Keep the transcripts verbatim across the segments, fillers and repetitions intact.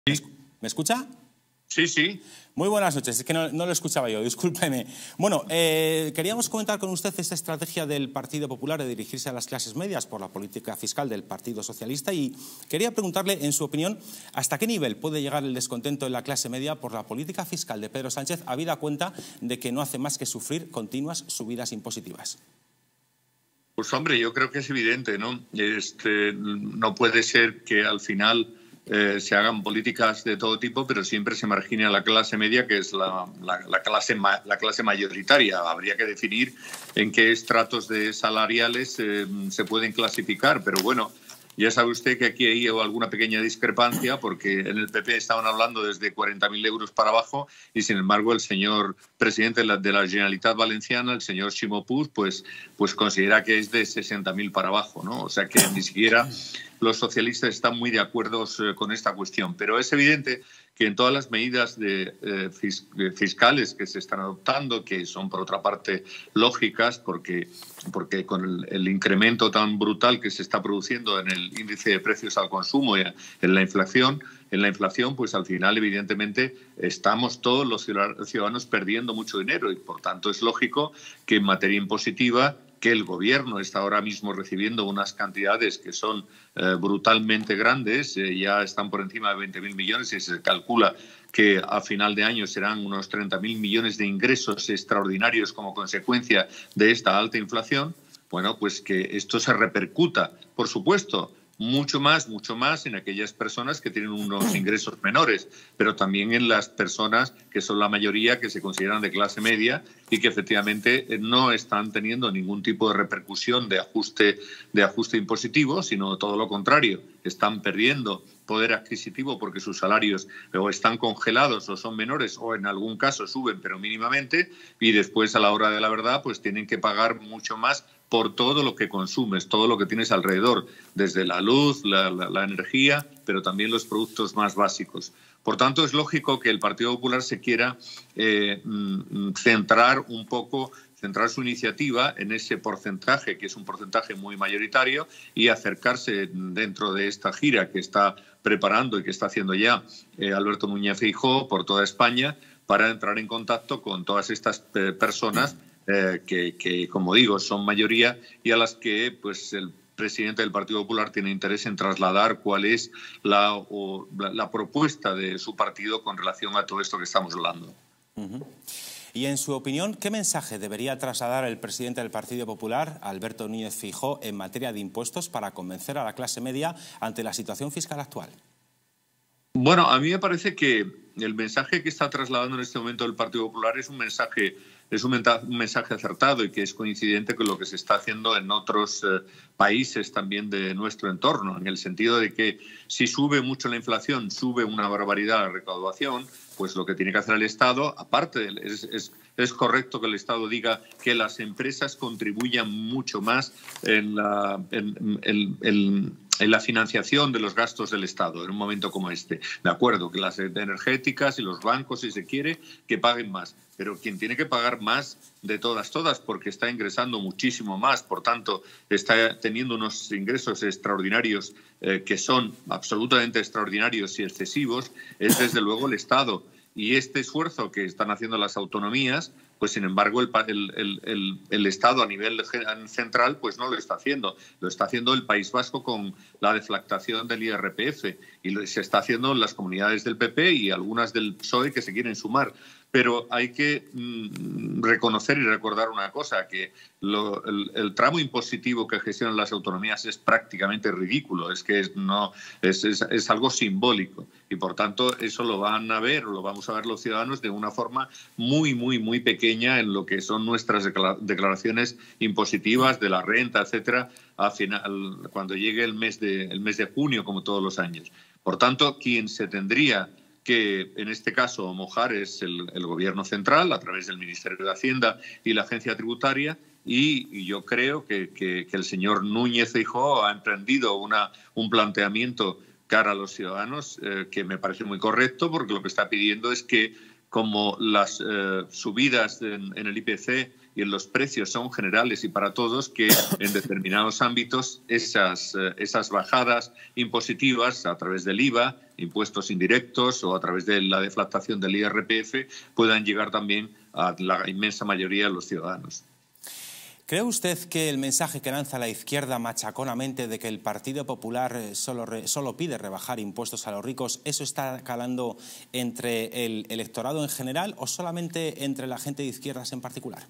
Sí. ¿Me escucha? Sí, sí. Muy buenas noches, es que no, no lo escuchaba yo, discúlpeme. Bueno, eh, queríamos comentar con usted esta estrategia del Partido Popular de dirigirse a las clases medias por la política fiscal del Partido Socialista y quería preguntarle, en su opinión, ¿hasta qué nivel puede llegar el descontento en la clase media por la política fiscal de Pedro Sánchez, habida cuenta de que no hace más que sufrir continuas subidas impositivas? Pues hombre, yo creo que es evidente, ¿no? Este, no puede ser que al final eh, se hagan políticas de todo tipo, pero siempre se margine a la clase media, que es la, la, la, clase, la clase mayoritaria. Habría que definir en qué estratos de salariales eh, se pueden clasificar, pero bueno, ya sabe usted que aquí hay alguna pequeña discrepancia porque en el P P estaban hablando desde cuarenta mil euros para abajo y, sin embargo, el señor presidente de la, de la Generalitat Valenciana, el señor Ximo Puig, pues, pues considera que es de sesenta mil para abajo, ¿no? O sea que ni siquiera los socialistas están muy de acuerdo eh, con esta cuestión. Pero es evidente que en todas las medidas de, eh, fis fiscales que se están adoptando, que son por otra parte lógicas, porque, porque con el, el incremento tan brutal que se está produciendo en el índice de precios al consumo y en la inflación, en la inflación, pues al final, evidentemente, estamos todos los ciudadanos perdiendo mucho dinero y, por tanto, es lógico que en materia impositiva, que el Gobierno está ahora mismo recibiendo unas cantidades que son eh, brutalmente grandes, eh, ya están por encima de veinte mil millones y se calcula que a final de año serán unos treinta mil millones de ingresos extraordinarios como consecuencia de esta alta inflación. Bueno, pues que esto se repercuta, por supuesto, mucho más, mucho más en aquellas personas que tienen unos ingresos menores, pero también en las personas que son la mayoría, que se consideran de clase media y que efectivamente no están teniendo ningún tipo de repercusión de ajuste, de ajuste impositivo, sino todo lo contrario, están perdiendo poder adquisitivo porque sus salarios o están congelados o son menores o en algún caso suben pero mínimamente y después a la hora de la verdad pues tienen que pagar mucho más por todo lo que consumes, todo lo que tienes alrededor, desde la luz, la, la, la energía, pero también los productos más básicos. Por tanto, es lógico que el Partido Popular se quiera eh, centrar un poco, centrar su iniciativa en ese porcentaje, que es un porcentaje muy mayoritario, y acercarse dentro de esta gira que está preparando y que está haciendo ya eh, Alberto Núñez Feijóo por toda España, para entrar en contacto con todas estas eh, personas eh, que, que, como digo, son mayoría y a las que pues el presidente del Partido Popular tiene interés en trasladar cuál es la, o, la, la propuesta de su partido con relación a todo esto que estamos hablando. Uh-huh. Y en su opinión, ¿qué mensaje debería trasladar el presidente del Partido Popular, Alberto Núñez Feijóo, en materia de impuestos para convencer a la clase media ante la situación fiscal actual? Bueno, a mí me parece que el mensaje que está trasladando en este momento el Partido Popular es un mensaje, es un, un mensaje acertado y que es coincidente con lo que se está haciendo en otros eh, países también de nuestro entorno, en el sentido de que si sube mucho la inflación, sube una barbaridad la recaudación, pues lo que tiene que hacer el Estado, aparte, es, es, es correcto que el Estado diga que las empresas contribuyan mucho más en la, en, en, en, en la financiación de los gastos del Estado en un momento como este. De acuerdo, que las energéticas y los bancos, si se quiere, que paguen más. Pero quien tiene que pagar más de todas, todas, porque está ingresando muchísimo más, por tanto, está teniendo unos ingresos extraordinarios eh, que son absolutamente extraordinarios y excesivos, es desde luego el Estado. Y este esfuerzo que están haciendo las autonomías, pues sin embargo el, el, el, el Estado a nivel central pues no lo está haciendo. Lo está haciendo el País Vasco con la deflactación del I R P F y se está haciendo en las comunidades del P P y algunas del P S O E que se quieren sumar. Pero hay que mmm, reconocer y recordar una cosa, que lo, el, el tramo impositivo que gestionan las autonomías es prácticamente ridículo, es que es, no, es, es, es algo simbólico y por tanto eso lo van a ver, lo vamos a ver los ciudadanos de una forma muy, muy, muy pequeña en lo que son nuestras declaraciones impositivas de la renta, etcétera, a final, cuando llegue el mes de, el mes de junio, como todos los años. Por tanto, quien se tendría que en este caso mojar es el, el Gobierno central a través del Ministerio de Hacienda y la Agencia Tributaria y, y yo creo que, que, que el señor Núñez Feijóo ha emprendido una, un planteamiento cara a los ciudadanos eh, que me parece muy correcto porque lo que está pidiendo es que como las eh, subidas en, en el I P C y los precios son generales y para todos, que en determinados ámbitos esas, esas bajadas impositivas a través del I V A, impuestos indirectos o a través de la deflactación del I R P F puedan llegar también a la inmensa mayoría de los ciudadanos. ¿Cree usted que el mensaje que lanza la izquierda machaconamente de que el Partido Popular solo, re, solo pide rebajar impuestos a los ricos, eso está calando entre el electorado en general o solamente entre la gente de izquierdas en particular?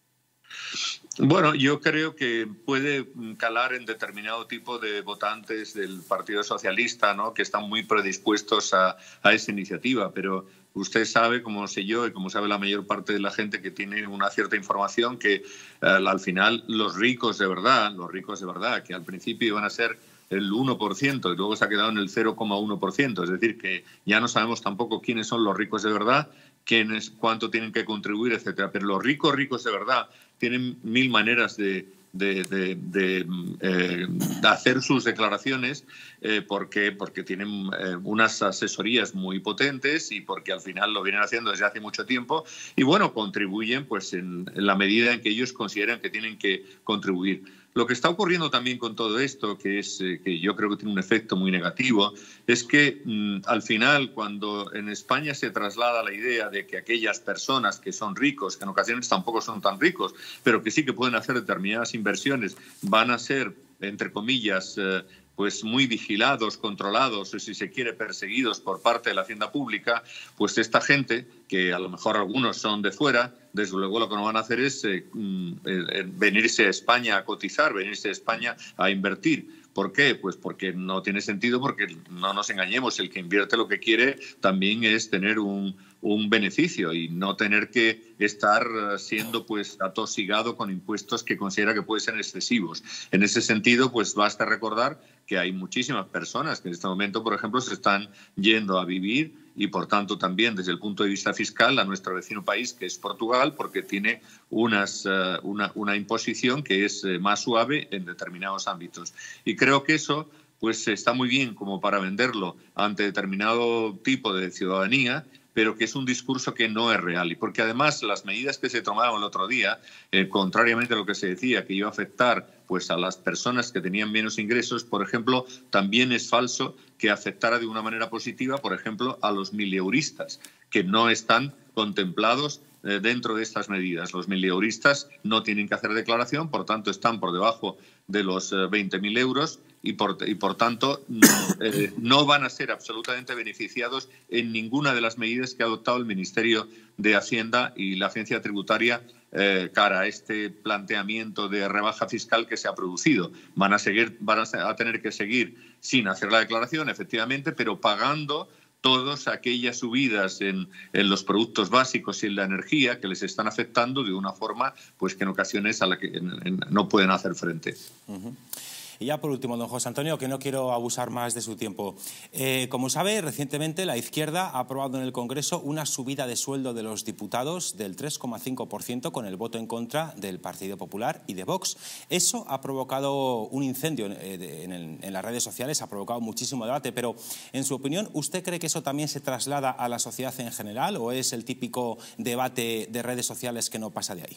Bueno, yo creo que puede calar en determinado tipo de votantes del Partido Socialista, ¿no?, que están muy predispuestos a, a esa iniciativa, pero usted sabe, como sé yo y como sabe la mayor parte de la gente que tiene una cierta información, que eh, al final los ricos de verdad, los ricos de verdad, que al principio iban a ser el uno por ciento y luego se ha quedado en el cero coma uno por ciento, es decir, que ya no sabemos tampoco quiénes son los ricos de verdad, quiénes, cuánto tienen que contribuir, etcétera. Pero los ricos, ricos de verdad, tienen mil maneras de, de, de, de, eh, de hacer sus declaraciones eh, porque, porque tienen eh, unas asesorías muy potentes y porque al final lo vienen haciendo desde hace mucho tiempo y, bueno, contribuyen pues en, en la medida en que ellos consideran que tienen que contribuir. Lo que está ocurriendo también con todo esto, que, es, eh, que yo creo que tiene un efecto muy negativo, es que mmm, al final, cuando en España se traslada la idea de que aquellas personas que son ricos, que en ocasiones tampoco son tan ricos, pero que sí que pueden hacer determinadas inversiones, van a ser, entre comillas, eh, pues muy vigilados, controlados o, si se quiere, perseguidos por parte de la hacienda pública, pues esta gente, que a lo mejor algunos son de fuera, desde luego lo que no van a hacer es eh, eh, venirse a España a cotizar, venirse a España a invertir. ¿Por qué? Pues porque no tiene sentido, porque no nos engañemos, el que invierte lo que quiere también es tener un, un beneficio y no tener que estar siendo pues atosigado con impuestos que considera que pueden ser excesivos. En ese sentido, pues basta recordar que hay muchísimas personas que en este momento, por ejemplo, se están yendo a vivir y, por tanto, también desde el punto de vista fiscal a nuestro vecino país, que es Portugal, porque tiene unas, uh, una, una imposición que es uh, más suave en determinados ámbitos. Y creo que eso pues está muy bien como para venderlo ante determinado tipo de ciudadanía, pero que es un discurso que no es real. Y porque además las medidas que se tomaron el otro día, eh, contrariamente a lo que se decía, que iba a afectar pues, a las personas que tenían menos ingresos, por ejemplo, también es falso que afectara de una manera positiva, por ejemplo, a los mileuristas, que no están contemplados eh, dentro de estas medidas. Los mileuristas no tienen que hacer declaración, por tanto, están por debajo de los eh, veinte mil euros y por, y por tanto no, eh, no van a ser absolutamente beneficiados en ninguna de las medidas que ha adoptado el Ministerio de Hacienda y la Agencia Tributaria eh, cara a este planteamiento de rebaja fiscal que se ha producido. Van a, seguir, van a tener que seguir sin hacer la declaración, efectivamente, pero pagando todas aquellas subidas en, en los productos básicos y en la energía que les están afectando de una forma pues que en ocasiones a la que en, en, no pueden hacer frente. Uh-huh. Y ya por último, don José Antonio, que no quiero abusar más de su tiempo. Eh, como sabe, recientemente la izquierda ha aprobado en el Congreso una subida de sueldo de los diputados del tres coma cinco por ciento con el voto en contra del Partido Popular y de Vox. Eso ha provocado un incendio en, en, en las redes sociales, ha provocado muchísimo debate, pero en su opinión, ¿usted cree que eso también se traslada a la sociedad en general o es el típico debate de redes sociales que no pasa de ahí?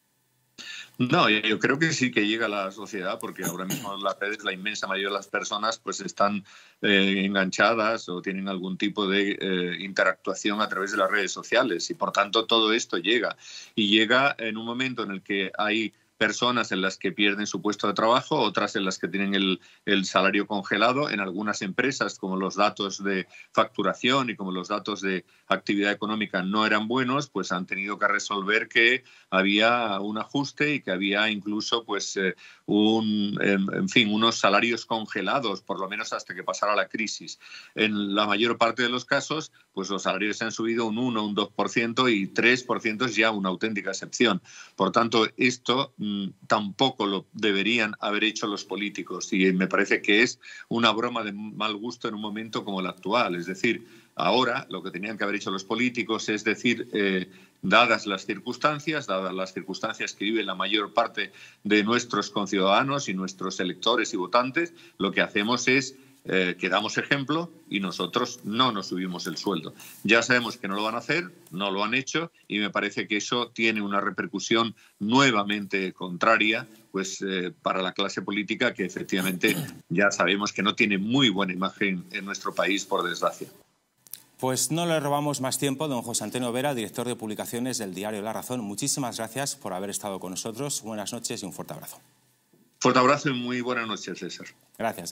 No, yo creo que sí que llega a la sociedad, porque ahora mismo en las redes la inmensa mayoría de las personas pues están eh, enganchadas o tienen algún tipo de eh, interactuación a través de las redes sociales y por tanto todo esto llega. Y llega en un momento en el que hay personas en las que pierden su puesto de trabajo, otras en las que tienen el, el salario congelado. En algunas empresas, como los datos de facturación y como los datos de actividad económica no eran buenos, pues han tenido que resolver que había un ajuste y que había incluso pues eh, un, en, en fin, unos salarios congelados, por lo menos hasta que pasara la crisis. En la mayor parte de los casos, pues los salarios se han subido un uno, un dos por ciento y tres por ciento es ya una auténtica excepción. Por tanto, esto tampoco lo deberían haber hecho los políticos y me parece que es una broma de mal gusto en un momento como el actual. Es decir, ahora lo que tenían que haber hecho los políticos es decir, eh, dadas las circunstancias, dadas las circunstancias que vive la mayor parte de nuestros conciudadanos y nuestros electores y votantes, lo que hacemos es eh, que damos ejemplo y nosotros no nos subimos el sueldo. Ya sabemos que no lo van a hacer, no lo han hecho y me parece que eso tiene una repercusión nuevamente contraria pues, eh, para la clase política que efectivamente ya sabemos que no tiene muy buena imagen en nuestro país, por desgracia. Pues no le robamos más tiempo, don José Antonio Vera, director de publicaciones del diario La Razón. Muchísimas gracias por haber estado con nosotros. Buenas noches y un fuerte abrazo. Fuerte abrazo y muy buenas noches, César. Gracias.